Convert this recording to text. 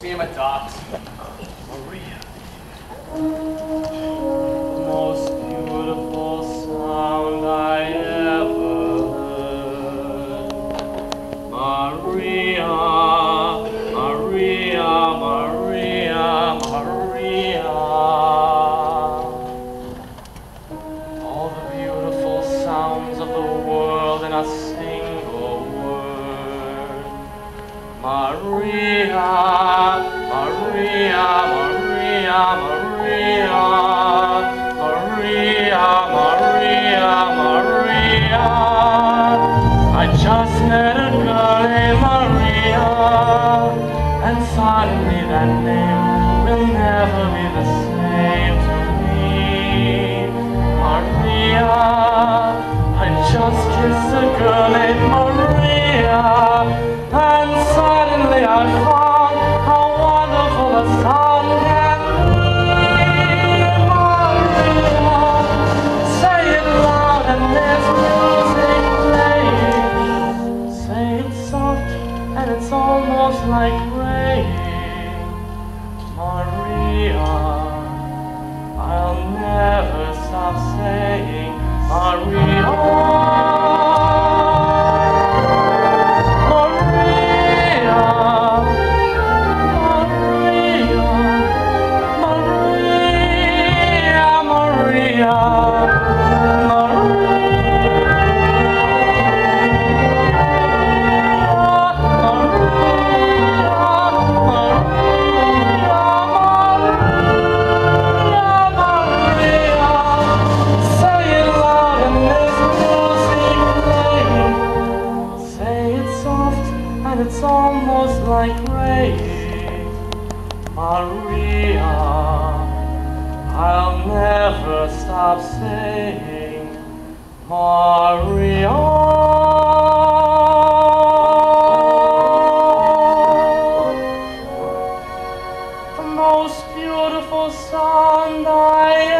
Me and my dogs. Maria. The most beautiful sound I ever heard. Maria, Maria, Maria, Maria. All the beautiful sounds of the world in a single word. Maria, Maria, Maria, Maria, Maria, Maria, Maria. I just met a girl named Maria, and suddenly that name will never be the same to me. Maria, I just kissed a girl named Maria, and suddenly I found how wonderful the sun can be. Maria, say it loud and there's music playing. Say it soft and it's almost like rain. Maria, I'll never stop saying Maria. It's almost like rain. Maria, I'll never stop saying Maria. The most beautiful sound I